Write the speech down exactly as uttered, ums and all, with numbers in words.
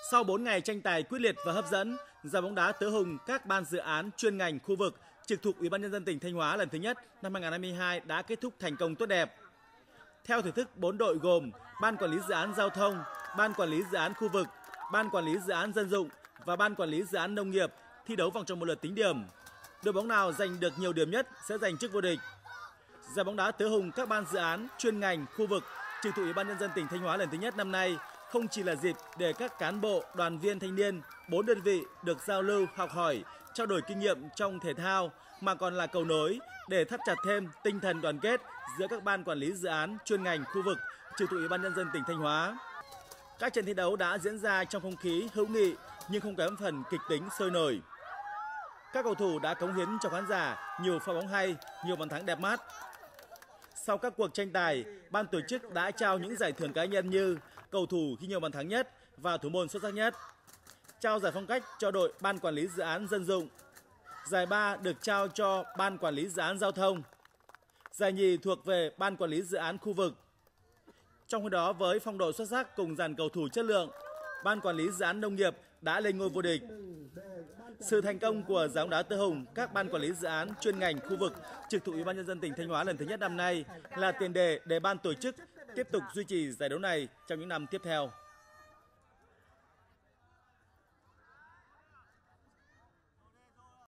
Sau bốn ngày tranh tài quyết liệt và hấp dẫn, giải bóng đá tứ hùng các ban dự án chuyên ngành khu vực trực thuộc Ủy ban nhân dân tỉnh Thanh Hóa lần thứ nhất năm hai nghìn không trăm hai mươi hai đã kết thúc thành công tốt đẹp. Theo thể thức bốn đội gồm Ban quản lý dự án giao thông, Ban quản lý dự án khu vực, Ban quản lý dự án dân dụng và Ban quản lý dự án nông nghiệp thi đấu vòng tròn một lượt tính điểm. Đội bóng nào giành được nhiều điểm nhất sẽ giành chức vô địch. Giải bóng đá tứ hùng các ban dự án chuyên ngành khu vực trực thuộc Ủy ban nhân dân tỉnh Thanh Hóa lần thứ nhất năm nay không chỉ là dịp để các cán bộ, đoàn viên thanh niên, bốn đơn vị được giao lưu, học hỏi, trao đổi kinh nghiệm trong thể thao mà còn là cầu nối để thắt chặt thêm tinh thần đoàn kết giữa các ban quản lý dự án chuyên ngành khu vực trực thuộc Ủy ban nhân dân tỉnh Thanh Hóa. Các trận thi đấu đã diễn ra trong không khí hữu nghị nhưng không kém phần kịch tính sôi nổi. Các cầu thủ đã cống hiến cho khán giả nhiều pha bóng hay, nhiều bàn thắng đẹp mắt. Sau các cuộc tranh tài, ban tổ chức đã trao những giải thưởng cá nhân như cầu thủ ghi nhiều bàn thắng nhất và thủ môn xuất sắc nhất. Trao giải phong cách cho đội ban quản lý dự án dân dụng. Giải ba được trao cho ban quản lý dự án giao thông. Giải nhì thuộc về ban quản lý dự án khu vực. Trong khi đó với phong độ xuất sắc cùng dàn cầu thủ chất lượng, ban quản lý dự án nông nghiệp đã lên ngôi vô địch. Sự thành công của giải bóng đá tứ hùng các ban quản lý dự án chuyên ngành khu vực trực thuộc Ủy ban nhân dân tỉnh Thanh Hóa lần thứ nhất năm nay là tiền đề để ban tổ chức tiếp tục duy trì giải đấu này trong những năm tiếp theo.